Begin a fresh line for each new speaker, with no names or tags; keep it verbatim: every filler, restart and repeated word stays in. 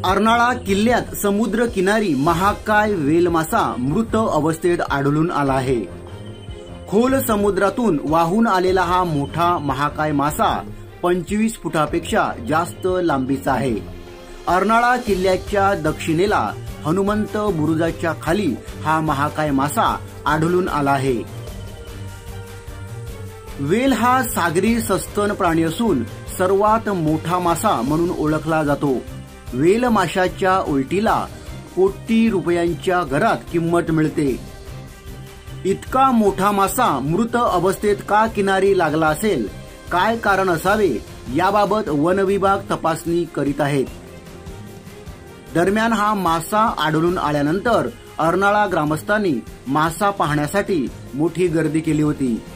अर्नाळा किल्ल्यात समुद्र किनारी महाकाय वेल मासा मृत अवस्थेत आढळून आला आहे। खोल समुद्रातून वाहून आलेला हा मोठा महाकाय मासा पंचवीस फुटापेक्षा जास्त लांबीचा आहे। अर्नाळा किल्ल्याच्या दक्षिणेला हनुमंत बुरुजाच्या खाली हा महाकाय मासा आढळून आला आहे। वेल हा सागरी सस्तन प्राणी असून सर्वात मोठा मासा म्हणून ओळखला जातो। वेल माशाच्या उलटीला कोटी रुपयांच्या घरात किंमत मिळते। इतका मोठा मासा मृत अवस्थेत का किनारी लागला असेल, काय कारण असावे याबाबत वन विभाग तपासणी करीत आहेत। दरम्यान हा मासा आढळून आल्यानंतर अर्नाळा ग्रामस्थांनी मासा पाहण्यासाठी मोठी गर्दी केली होती।